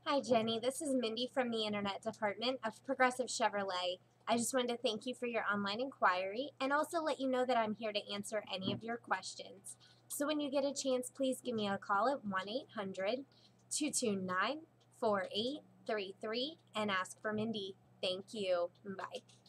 Hi, Jenny. This is Mindy from the Internet Department of Progressive Chevrolet. I just wanted to thank you for your online inquiry and also let you know that I'm here to answer any of your questions. So when you get a chance, please give me a call at 1-800-229-4833 and ask for Mindy. Thank you. Bye.